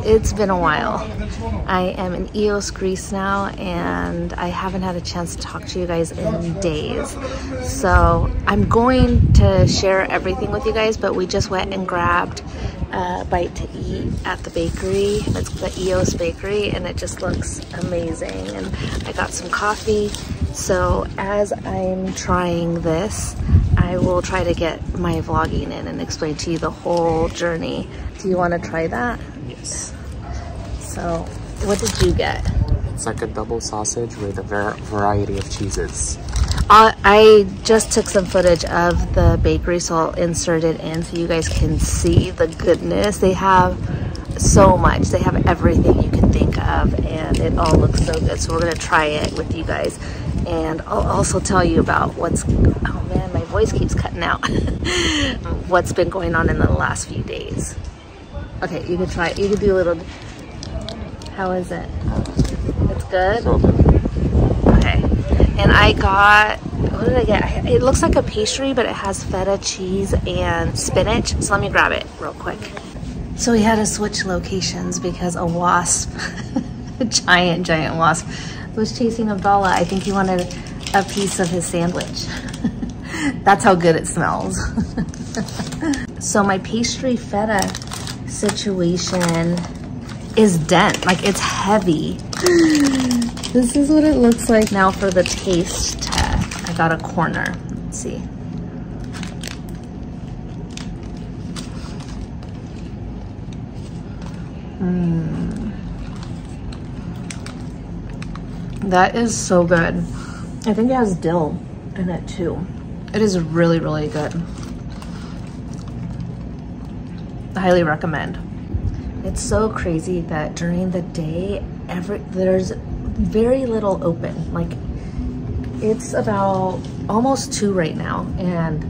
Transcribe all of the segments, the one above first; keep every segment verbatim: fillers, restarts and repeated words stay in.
it's been a while. I am in Ios, Greece now, and I haven't had a chance to talk to you guys in days. So I'm going to share everything with you guys, but we just went and grabbed a bite to eat at the bakery. It's the Ios Bakery, and it just looks amazing. And I got some coffee. So as I'm trying this, I will try to get my vlogging in and explain to you the whole journey. Do you want to try that? Yes. So, what did you get? It's like a double sausage with a var variety of cheeses. Uh, I just took some footage of the bakery, so I'll insert it in so you guys can see the goodness. They have so much. They have everything you can think of, and it all looks so good. So we're going to try it with you guys. And I'll also tell you about what's, oh man, my voice keeps cutting out, what's been going on in the last few days. Okay, you can try it. You can do a little, how is it? It's good? So good. Okay. And I got, what did I get? It looks like a pastry, but it has feta cheese and spinach. So let me grab it real quick. So we had to switch locations because a wasp, a giant, giant wasp, was chasing Abdallah. I think he wanted a piece of his sandwich. That's how good it smells. So my pastry feta situation is dent, like it's heavy. This is what it looks like. Now for the taste test, I got a corner. Let's see. Mmm. That is so good. I think it has dill in it too. It is really, really good. I highly recommend. It's so crazy that during the day, every there's very little open. Like, it's about almost two right now, and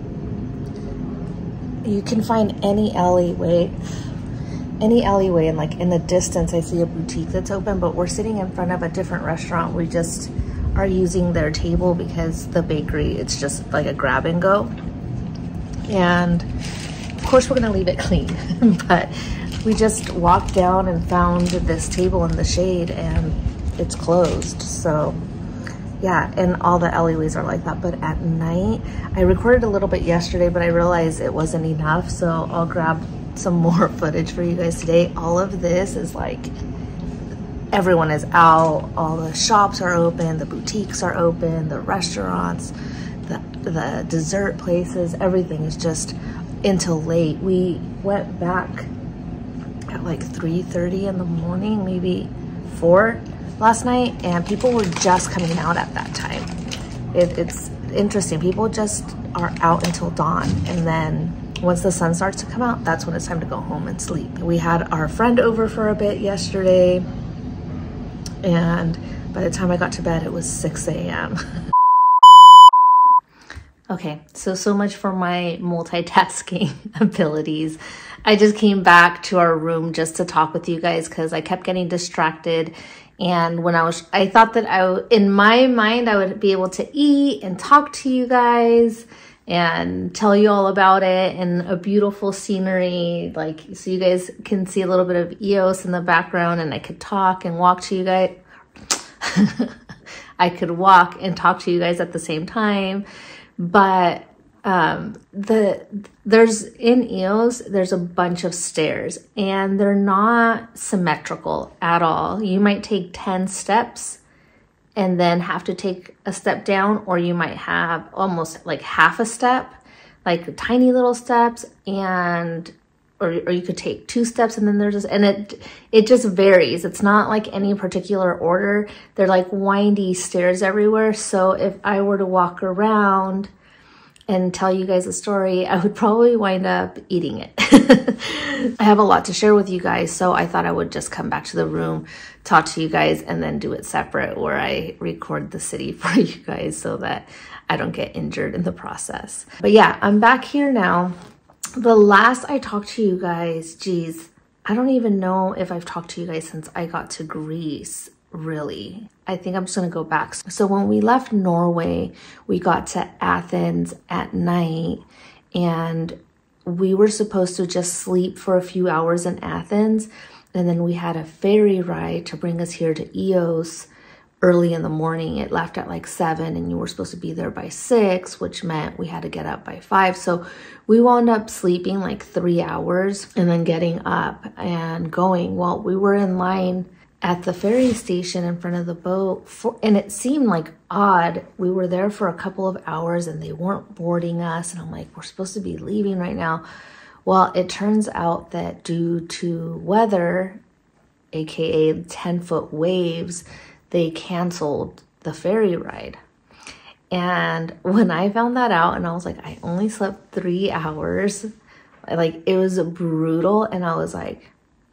you can find any alleyway, any alleyway, and like in the distance, I see a boutique that's open, but we're sitting in front of a different restaurant. We just are using their table because the bakery, it's just like a grab and go. And of course, we're gonna leave it clean, but we just walked down and found this table in the shade, and it's closed. So yeah, and all the alleyways are like that. But at night, I recorded a little bit yesterday, but I realized it wasn't enough. So I'll grab some more footage for you guys today. All of this is like, everyone is out. All the shops are open. The boutiques are open. The restaurants, the, the dessert places, everything is just until late. We went back at like three thirty in the morning, maybe four last night, and people were just coming out at that time. It, it's interesting. People just are out until dawn, and then once the sun starts to come out, that's when it's time to go home and sleep. We had our friend over for a bit yesterday, and by the time I got to bed, it was six A M Okay, so, so much for my multitasking abilities. I just came back to our room just to talk with you guys because I kept getting distracted. And when I was, I thought that I, in my mind, I would be able to eat and talk to you guys and tell you all about it, and a beautiful scenery, like, so you guys can see a little bit of Ios in the background, and I could talk and walk to you guys. I could walk and talk to you guys at the same time. But um, the there's in Ios, there's a bunch of stairs, and they're not symmetrical at all. You might take ten steps and then have to take a step down, or you might have almost like half a step, like tiny little steps, and or, or you could take two steps and then there's this, and it it just varies. It's not like any particular order. They're like windy stairs everywhere. So if I were to walk around and tell you guys a story, I would probably wind up eating it. I have a lot to share with you guys, so I thought I would just come back to the room, talk to you guys, and then do it separate where I record the city for you guys so that I don't get injured in the process. But yeah, I'm back here now. The last I talked to you guys, geez, I don't even know if I've talked to you guys since I got to Greece, really. I think I'm just gonna go back. So when we left Norway, we got to Athens at night, and we were supposed to just sleep for a few hours in Athens And then we had a ferry ride to bring us here to Eos early in the morning. It left at like seven and you were supposed to be there by six, which meant we had to get up by five. So we wound up sleeping like three hours and then getting up and going. Well, we were in line at the ferry station in front of the boat for, and it seemed like odd. We were there for a couple of hours and they weren't boarding us. And I'm like, we're supposed to be leaving right now. Well, it turns out that due to weather, A K A ten foot waves, they canceled the ferry ride. And when I found that out and I was like, I only slept three hours, like it was brutal. And I was like,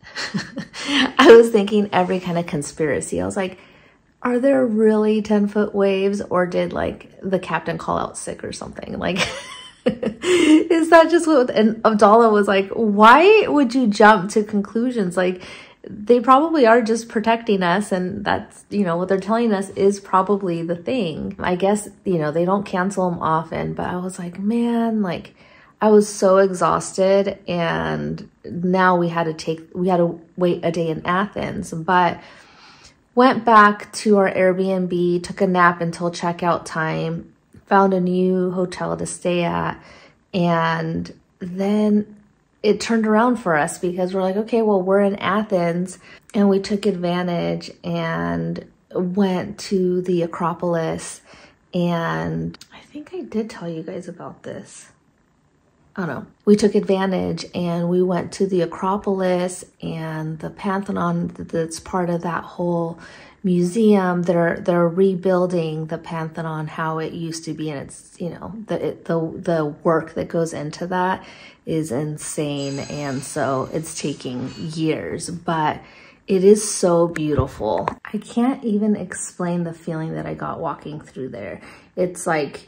I was thinking every kind of conspiracy. I was like, are there really ten foot waves, or did like the captain call out sick or something? Like, is that just what, and Abdallah was like, why would you jump to conclusions? Like, they probably are just protecting us, and that's, you know, what they're telling us is probably the thing. I guess, you know, they don't cancel them often, but I was like, man, like, I was so exhausted, and now we had to take, we had to wait a day in Athens, but went back to our Airbnb, took a nap until checkout time, found a new hotel to stay at, and then it turned around for us because we're like, okay, well, we're in Athens, and we took advantage and went to the Acropolis. And I think I did tell you guys about this. I don't know. We took advantage and we went to the Acropolis and the Pantheon that's part of that whole museum. They're they're rebuilding the Pantheon how it used to be, and it's, you know, the it, the the work that goes into that is insane, and so it's taking years, but it is so beautiful. I can't even explain the feeling that I got walking through there. It's like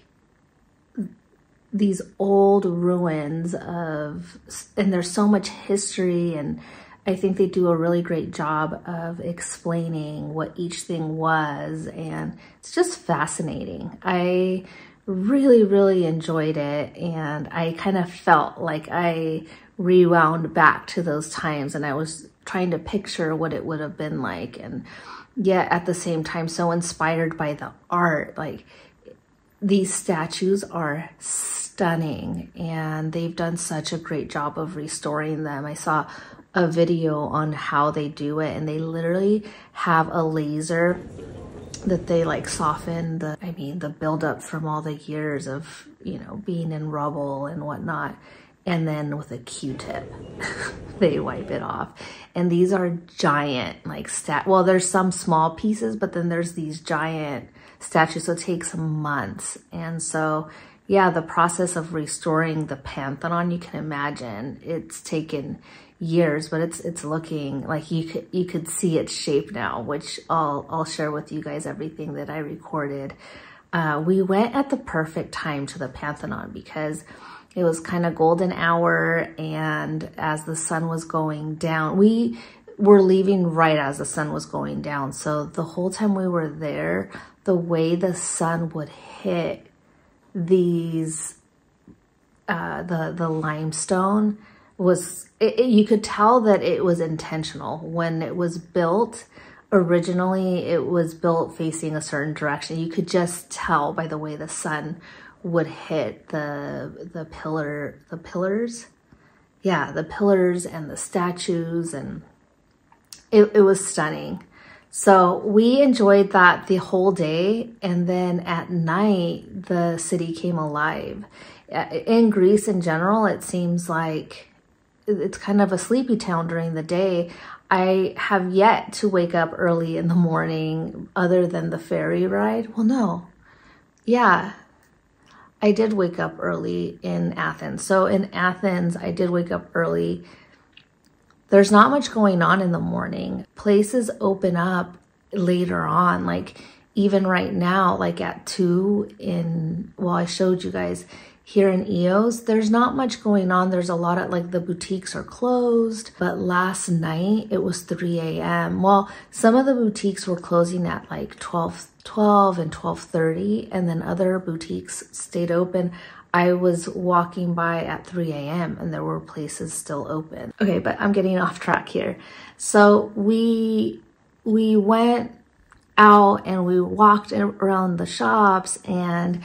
these old ruins of, and there's so much history, and I think they do a really great job of explaining what each thing was, and it's just fascinating. I really, really enjoyed it, and I kind of felt like I rewound back to those times, and I was trying to picture what it would have been like, and yet at the same time so inspired by the art. Like, these statues are stunning, and they've done such a great job of restoring them. I saw a video on how they do it, and they literally have a laser that they like soften the, I mean, the buildup from all the years of, you know, being in rubble and whatnot. And then with a Q-tip, they wipe it off. And these are giant, like, stat. Well, there's some small pieces, but then there's these giant statues, so it takes months. And so, yeah, the process of restoring the Pantheon, you can imagine, it's taken years, but it's it's looking like you could you could see its shape now, which I'll I'll share with you guys everything that I recorded. Uh, we went at the perfect time to the Pantheon because it was kind of golden hour, and as the sun was going down, we were leaving right as the sun was going down. So the whole time we were there, the way the sun would hit these, uh, the, the limestone was, it, it, you could tell that it was intentional. When it was built, originally it was built facing a certain direction. You could just tell by the way the sun would hit the the pillar the pillars yeah the pillars and the statues, and it, it was stunning. So we enjoyed that the whole day, and then at night the city came alive. In Greece in general, it seems like it's kind of a sleepy town during the day. I have yet to wake up early in the morning other than the ferry ride. Well, no, yeah, I did wake up early in Athens. So in Athens, I did wake up early. There's not much going on in the morning. Places open up later on, like even right now, like at two in, well, I showed you guys here in Eos, there's not much going on. There's a lot of, like, the boutiques are closed, but last night it was three A M Well, some of the boutiques were closing at like twelve, twelve and twelve thirty, and then other boutiques stayed open. I was walking by at three A M and there were places still open. Okay, but I'm getting off track here. So we we went out and we walked around the shops, and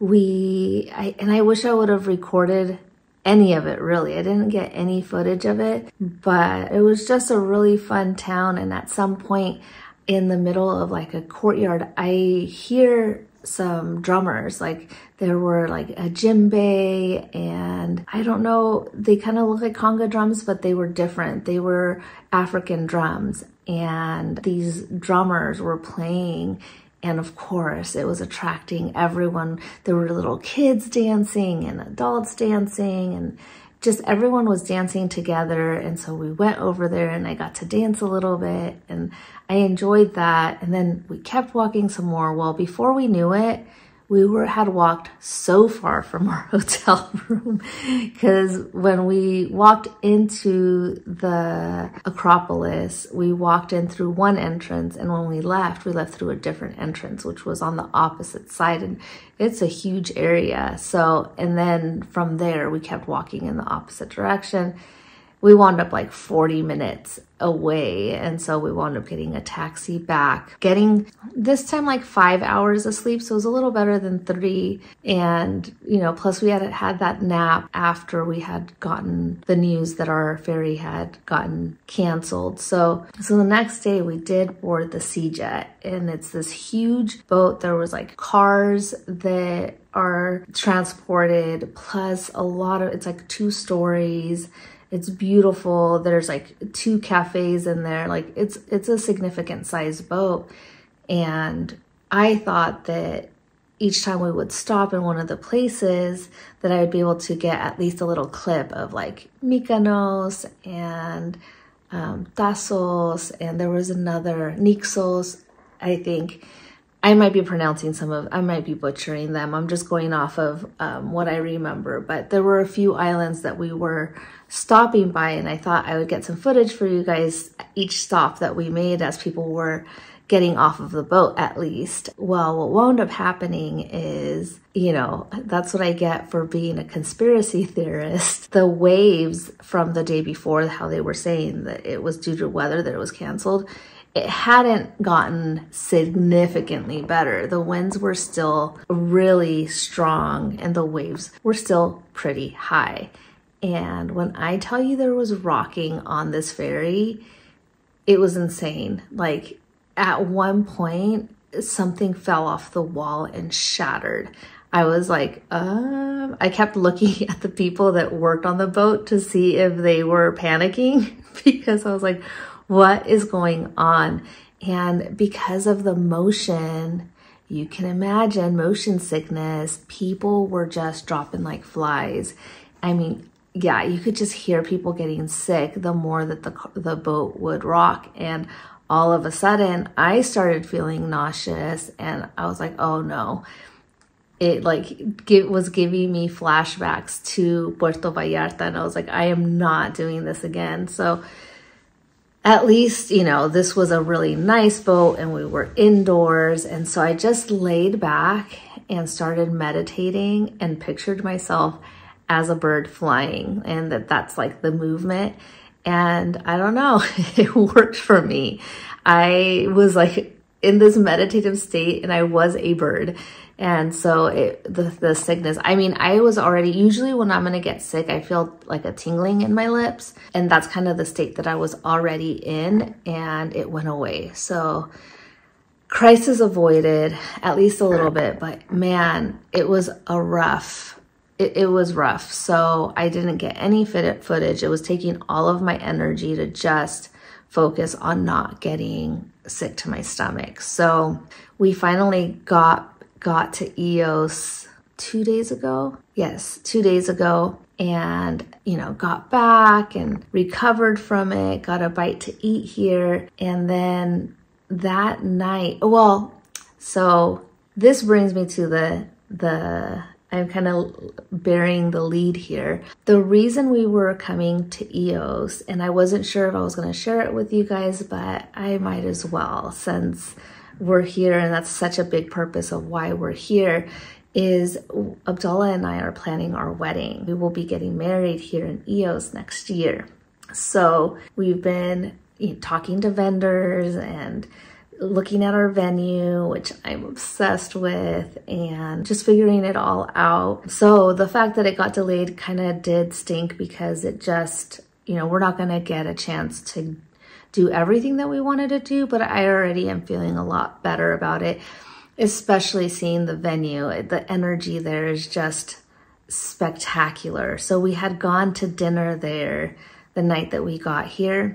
we I, and I wish I would have recorded any of it, really. I didn't get any footage of it, but it was just a really fun town. And at some point in the middle of like a courtyard, I hear some drummers. Like there were like a djembe, and I don't know, they kind of look like conga drums, but they were different. They were African drums, and these drummers were playing. And of course, it was attracting everyone. There were little kids dancing and adults dancing, and just everyone was dancing together. And so we went over there and I got to dance a little bit, and I enjoyed that. And then we kept walking some more. Well, before we knew it, we were had walked so far from our hotel room, because when we walked into the Acropolis, we walked in through one entrance, and when we left, we left through a different entrance, which was on the opposite side, and it's a huge area. So, and then from there, we kept walking in the opposite direction. We wound up like forty minutes away, and so we wound up getting a taxi back, getting this time like five hours of sleep, so it was a little better than three. And you know, plus we had had that nap after we had gotten the news that our ferry had gotten canceled. So so the next day we did board the Sea Jet, and it's this huge boat. There was like cars that are transported, plus a lot of, it's like two stories. It's beautiful. There's like two cafes in there. Like it's it's a significant sized boat. And I thought that each time we would stop in one of the places that I would be able to get at least a little clip of like Mykonos and um, Tassos, and there was another, Nixos, I think. I might be pronouncing some of, I might be butchering them. I'm just going off of um, what I remember, but there were a few islands that we were stopping by, and I thought I would get some footage for you guys each stop that we made as people were getting off of the boat at least. Well, what wound up happening is, you know, that's what I get for being a conspiracy theorist. The waves from the day before, how they were saying that it was due to weather that it was canceled, it hadn't gotten significantly better. The winds were still really strong and the waves were still pretty high. And when I tell you there was rocking on this ferry, it was insane. Like at one point, something fell off the wall and shattered. I was like, um, I kept looking at the people that worked on the boat to see if they were panicking, because I was like, what is going on? And because of the motion, you can imagine motion sickness, people were just dropping like flies. I mean, yeah, you could just hear people getting sick the more that the, the boat would rock. And all of a sudden I started feeling nauseous, and I was like, oh no. It like give, was giving me flashbacks to Puerto Vallarta, and I was like, I am not doing this again. So at least, you know, this was a really nice boat and we were indoors. And so I just laid back and started meditating and pictured myself as a bird flying, and that that's like the movement. And I don't know, it worked for me. I was like in this meditative state and I was a bird. And so it, the, the sickness, I mean, I was already, usually when I'm going to get sick, I feel like a tingling in my lips. And that's kind of the state that I was already in, and it went away. So crisis avoided, at least a little bit, but man, it was a rough, it, it was rough. So I didn't get any fit footage. It was taking all of my energy to just focus on not getting sick to my stomach. So we finally got got to Ios two days ago. Yes, two days ago. And, you know, got back and recovered from it, got a bite to eat here. And then that night, well, so this brings me to the, the, I'm kind of bearing the lead here. The reason we were coming to Ios, and I wasn't sure if I was going to share it with you guys, but I might as well, since we're here and that's such a big purpose of why we're here, is Abdullah and I are planning our wedding. We will be getting married here in Eos next year. So we've been you know, talking to vendors and looking at our venue, which I'm obsessed with, and just figuring it all out. So the fact that it got delayed kind of did stink because it just, you know, we're not going to get a chance to do everything that we wanted to do, but I already am feeling a lot better about it, especially seeing the venue. The energy there is just spectacular. So we had gone to dinner there the night that we got here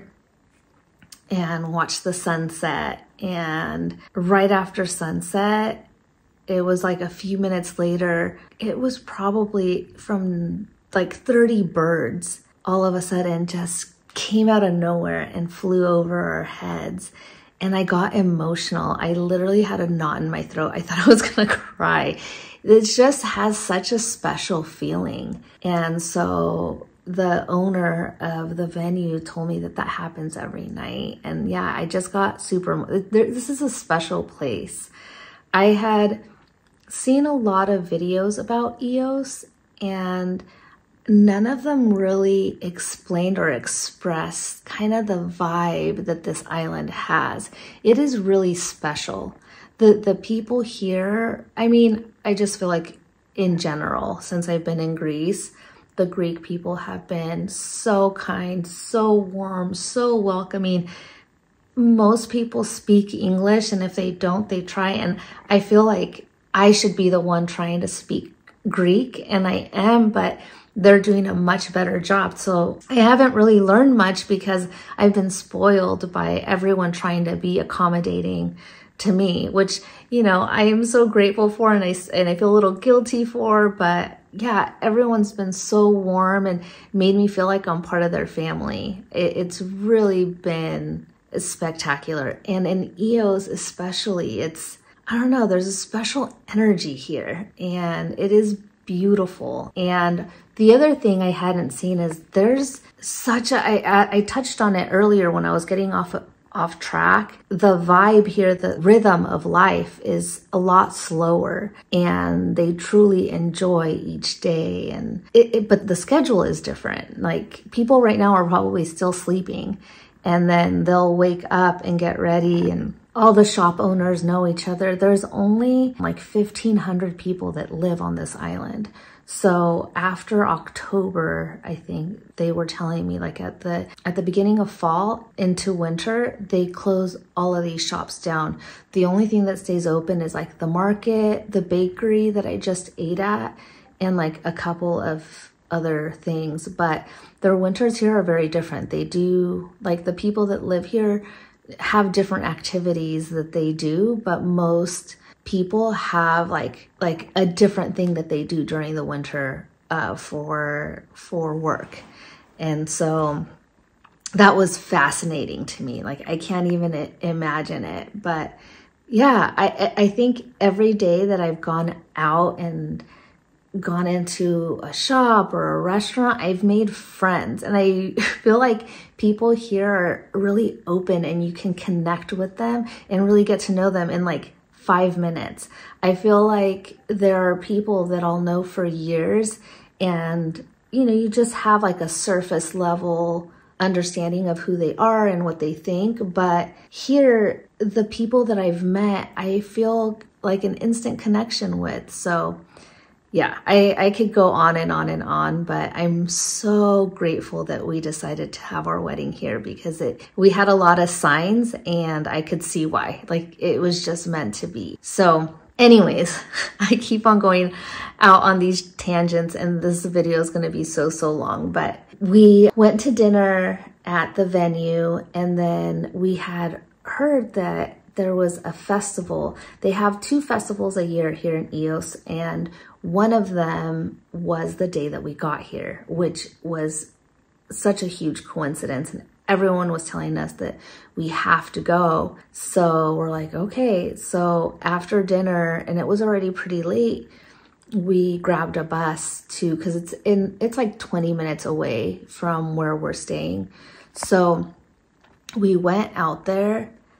and watched the sunset. And right after sunset, it was like a few minutes later, it was probably from like thirty birds all of a sudden just came out of nowhere and flew over our heads. And I got emotional. I literally had a knot in my throat. I thought I was gonna cry. It just has such a special feeling. And so the owner of the venue told me that that happens every night. And yeah, I just got super, this is a special place. I had seen a lot of videos about Eos and none of them really explained or expressed kind of the vibe that this island has. It is really special. The, the people here, I mean, I just feel like in general, since I've been in Greece, the Greek people have been so kind, so warm, so welcoming. Most people speak English, and if they don't, they try. And I feel like I should be the one trying to speak Greek, and I am, but they're doing a much better job. So I haven't really learned much because I've been spoiled by everyone trying to be accommodating to me, which, you know, I am so grateful for, and I, and I feel a little guilty for, but yeah, everyone's been so warm and made me feel like I'm part of their family. It, it's really been spectacular. And in Eos especially, it's, I don't know, there's a special energy here and it is beautiful. And the other thing I hadn't seen is there's such a, I, I touched on it earlier when I was getting off off track. The vibe here, the rhythm of life is a lot slower and they truly enjoy each day. And it, it, but the schedule is different. Like people right now are probably still sleeping and then they'll wake up and get ready, and all the shop owners know each other. There's only like fifteen hundred people that live on this island. So after October, I think they were telling me like at the at the beginning of fall into winter, they close all of these shops down. The only thing that stays open is like the market, the bakery that I just ate at, and like a couple of other things. But their winters here are very different. They do, like the people that live here have different activities that they do, but most people have like like a different thing that they do during the winter uh, for for work. And so that was fascinating to me. Like I can't even imagine it. But yeah, I, I think every day that I've gone out and gone into a shop or a restaurant, I've made friends. And I feel like people here are really open and you can connect with them and really get to know them in like five minutes. I feel like there are people that I'll know for years and, you know, you just have like a surface level understanding of who they are and what they think. But here, the people that I've met, I feel like an instant connection with. So yeah, I, I could go on and on and on, but I'm so grateful that we decided to have our wedding here because it we had a lot of signs and I could see why. Like it was just meant to be. So anyways, I keep on going out on these tangents and this video is going to be so, so long. But we went to dinner at the venue and then we had heard that there was a festival. They have two festivals a year here in Eos, and one of them was the day that we got here, which was such a huge coincidence. And everyone was telling us that we have to go. So we're like, okay. So after dinner, and it was already pretty late, we grabbed a bus to, cause it's in, it's like twenty minutes away from where we're staying. So we went out there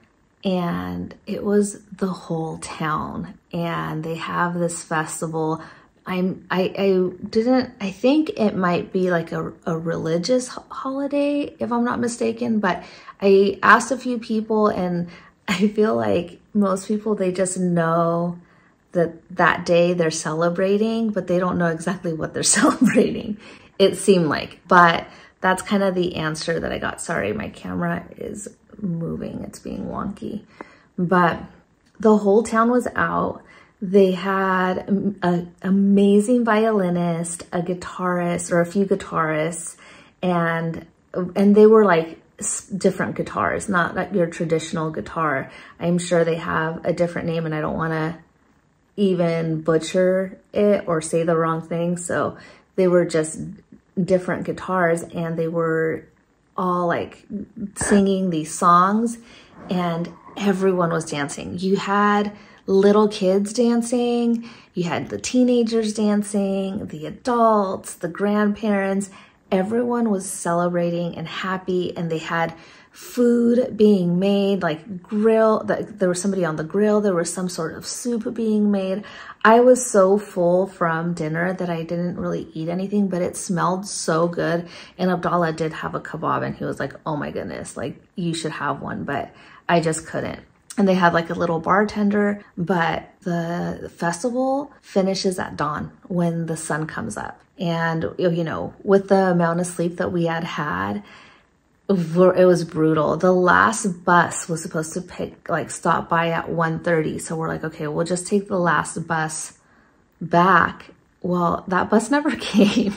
and it was the whole town. And they have this festival. I'm, I, I didn't, I think it might be like a, a religious holiday, if I'm not mistaken, but I asked a few people, and I feel like most people, they just know that that day they're celebrating, but they don't know exactly what they're celebrating, it seemed like. But that's kind of the answer that I got. Sorry, my camera is moving, it's being wonky. But the whole town was out. They had an amazing violinist, a guitarist, or a few guitarists, and and they were like different guitars, not like your traditional guitar. I'm sure they have a different name, and I don't want to even butcher it or say the wrong thing. So they were just different guitars, and they were all like singing these songs, and everyone was dancing. You had little kids dancing, you had the teenagers dancing, the adults, the grandparents. Everyone was celebrating and happy, and they had food being made, like grill, there was somebody on the grill, there was some sort of soup being made. I was so full from dinner that I didn't really eat anything, but it smelled so good. And Abdallah did have a kebab, and he was like, oh my goodness, like you should have one, but I just couldn't. And they had like a little bartender, but the festival finishes at dawn when the sun comes up. And, you know, with the amount of sleep that we had had, it was brutal. The last bus was supposed to pick, like stop by at one thirty. So we're like, okay, we'll just take the last bus back. Well, that bus never came.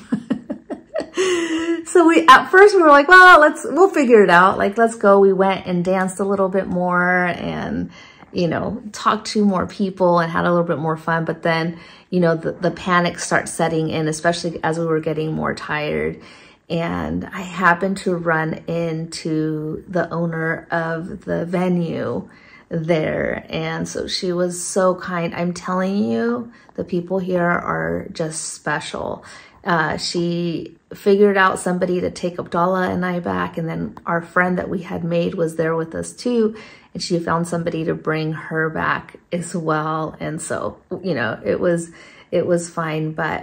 So we, at first we were like, well, let's, we'll figure it out. Like, let's go. We went and danced a little bit more and, you know, talked to more people and had a little bit more fun. But then, you know, the, the panic starts setting in, especially as we were getting more tired. And I happened to run into the owner of the venue there. And so she was so kind. I'm telling you, the people here are just special. Uh, she figured out somebody to take Abdallah and I back, and then our friend that we had made was there with us too, and she found somebody to bring her back as well. And so, you know, it was it was fine. But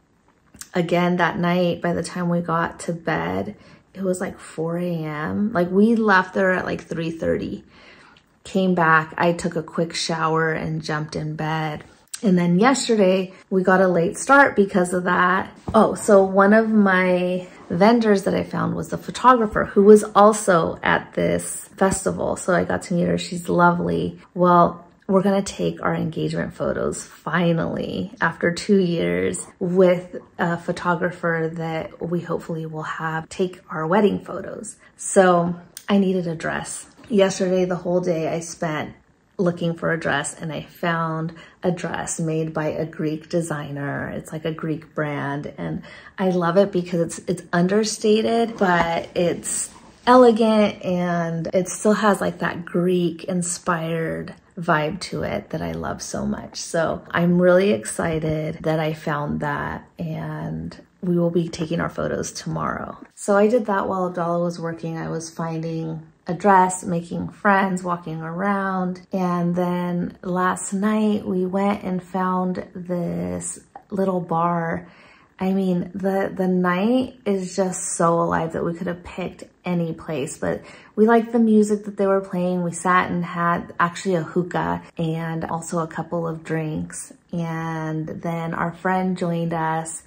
again, that night, by the time we got to bed, it was like four A M Like, we left there at like three thirty, came back, I took a quick shower and jumped in bed. And then yesterday we got a late start because of that. Oh, so one of my vendors that I found was the photographer who was also at this festival. So I got to meet her. She's lovely. Well, we're gonna take our engagement photos finally after two years with a photographer that we hopefully will have take our wedding photos. So I needed a dress. Yesterday, the whole day I spent looking for a dress, and I found a dress made by a Greek designer. It's like a Greek brand, and I love it because it's it's understated, but it's elegant, and it still has like that Greek inspired vibe to it that I love so much. So I'm really excited that I found that, and we will be taking our photos tomorrow. So I did that while Abdallah was working. I was finding a dress, making friends, walking around. And then last night we went and found this little bar. I mean, the, the night is just so alive that we could have picked any place, but we liked the music that they were playing. We sat and had actually a hookah and also a couple of drinks. And then our friend joined us,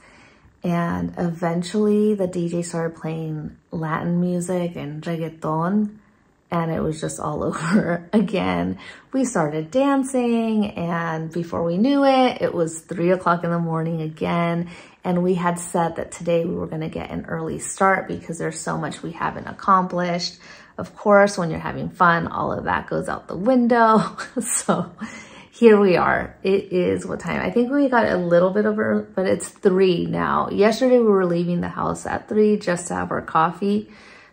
and eventually the D J started playing Latin music and reggaeton. And it was just all over again. We started dancing, and before we knew it, it was three o'clock in the morning again. And we had said that today we were gonna get an early start because there's so much we haven't accomplished. Of course, when you're having fun, all of that goes out the window. So here we are. It is what time? I think we got a little bit over, but it's three now. Yesterday we were leaving the house at three just to have our coffee.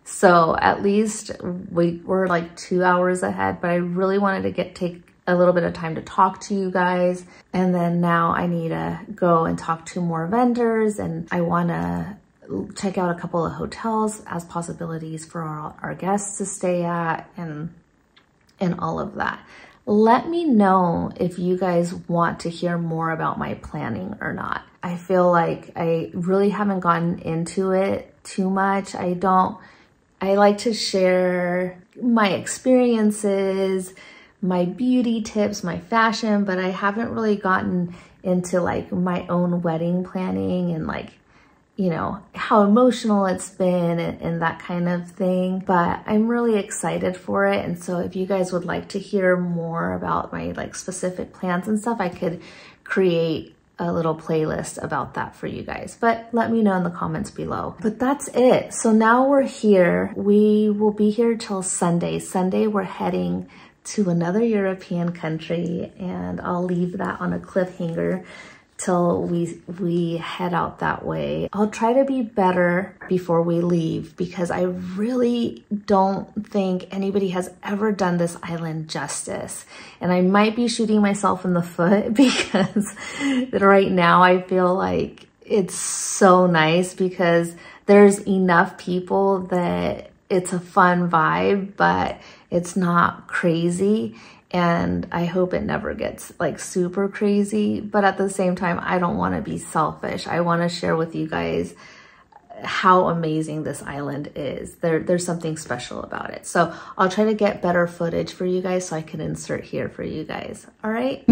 So at least we were like two hours ahead, but I really wanted to get take a little bit of time to talk to you guys. And then now I need to go and talk to more vendors, and I want to check out a couple of hotels as possibilities for our, our guests to stay at. And and all of that. Let me know if you guys want to hear more about my planning or not. I feel like I really haven't gotten into it too much. I don't, I like to share my experiences, my beauty tips, my fashion, but I haven't really gotten into like my own wedding planning and like, you know, how emotional it's been and, and that kind of thing. But I'm really excited for it. And so if you guys would like to hear more about my like specific plans and stuff, I could create a little playlist about that for you guys. But let me know in the comments below. But that's it. So now we're here. We will be here till Sunday. Sunday we're heading to another European country, and I'll leave that on a cliffhanger till we we head out that way. I'll try to be better before we leave because I really don't think anybody has ever done this island justice. And I might be shooting myself in the foot because right now I feel like it's so nice because there's enough people that it's a fun vibe, but it's not crazy. And I hope it never gets like super crazy, but at the same time, I don't want to be selfish. I want to share with you guys how amazing this island is. There, there's something special about it. So I'll try to get better footage for you guys so I can insert here for you guys. All right.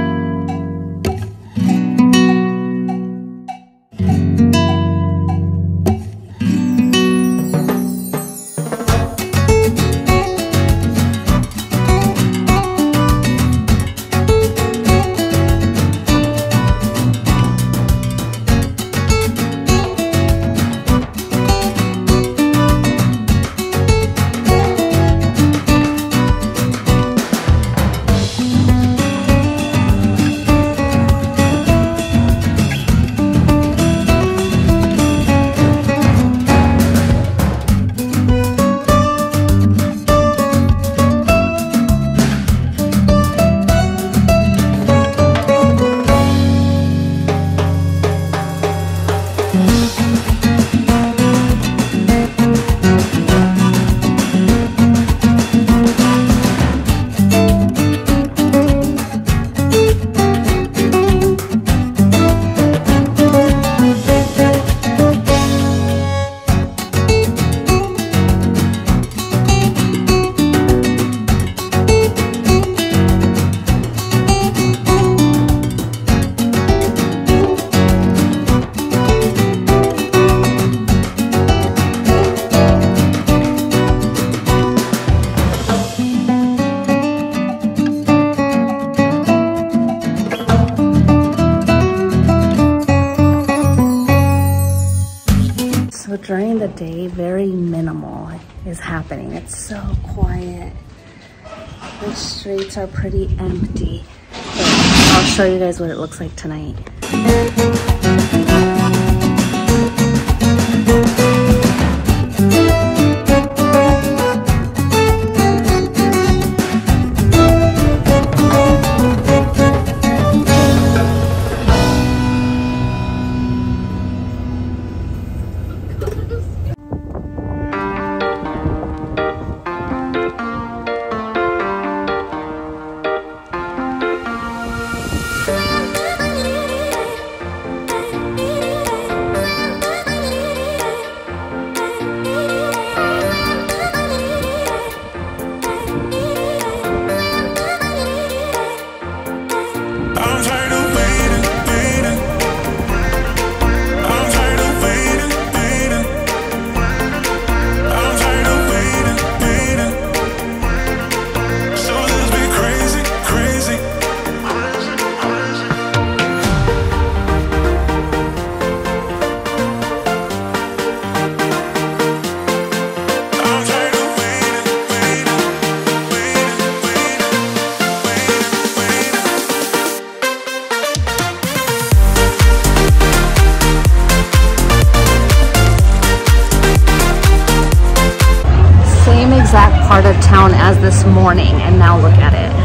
During the day, very minimal is happening. It's so quiet. The streets are pretty empty. But I'll show you guys what it looks like tonight. Exact part of town as this morning, and now look at it.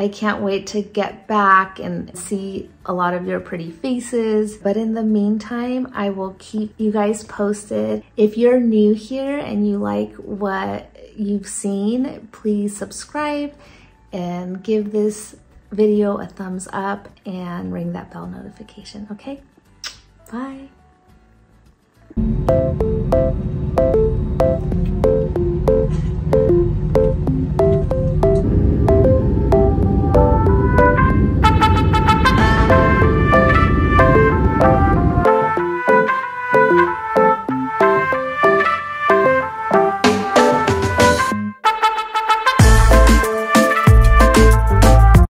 I can't wait to get back and see a lot of your pretty faces. But in the meantime, I will keep you guys posted. If you're new here and you like what you've seen, please subscribe and give this video a thumbs up and ring that bell notification, okay? Bye.